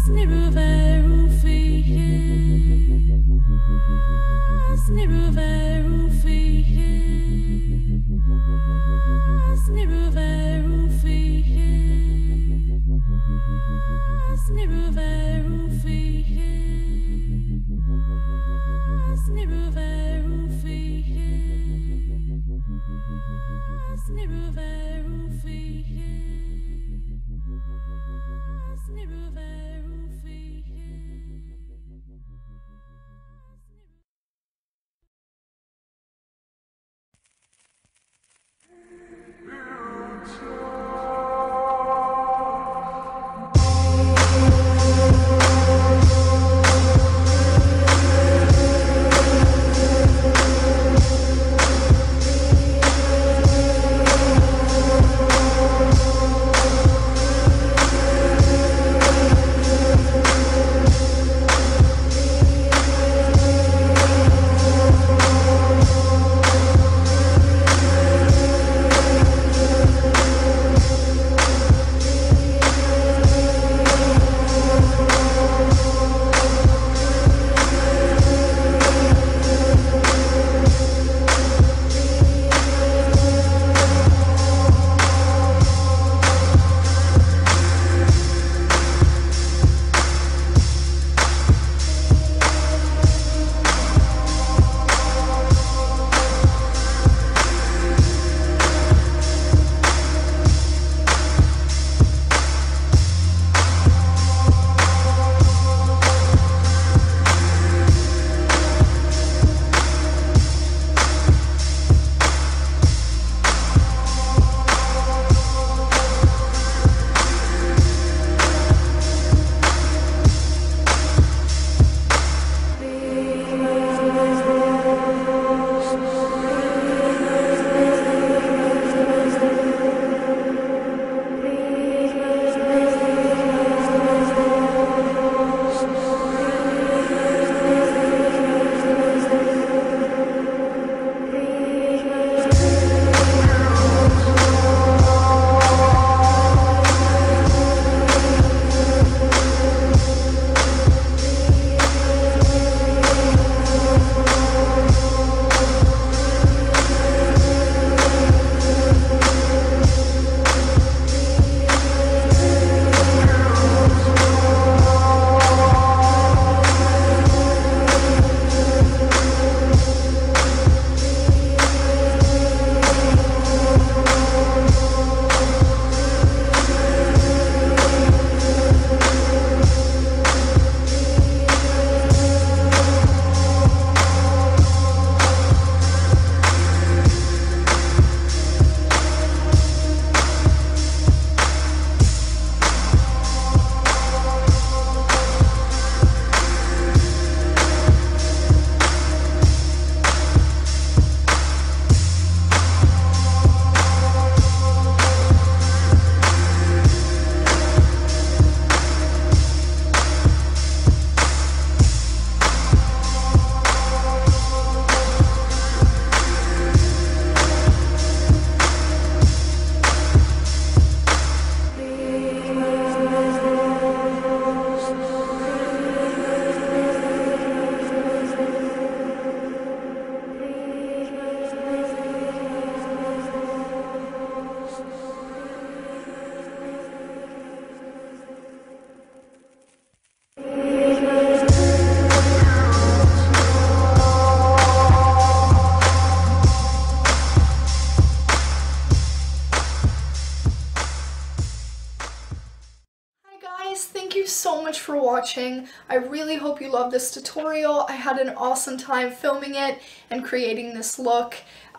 so much for watching. I really hope you loved this tutorial. I had an awesome time filming it and creating this look.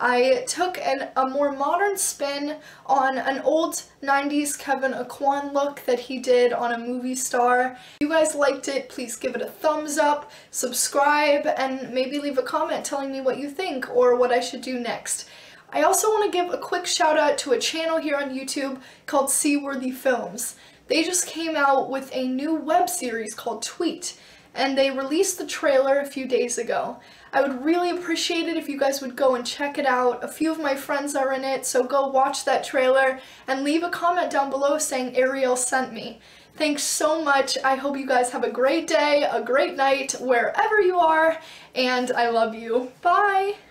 I took a more modern spin on an old 90s Kevyn Aucoin look that he did on a movie star. If you guys liked it, please give it a thumbs up, subscribe, and maybe leave a comment telling me what you think or what I should do next. I also want to give a quick shout out to a channel here on YouTube called Seaworthy Films. They just came out with a new web series called Tweet, and they released the trailer a few days ago. I would really appreciate it if you guys would go and check it out. A few of my friends are in it, so go watch that trailer and leave a comment down below saying Arielle sent me. Thanks so much. I hope you guys have a great day, a great night, wherever you are, and I love you. Bye!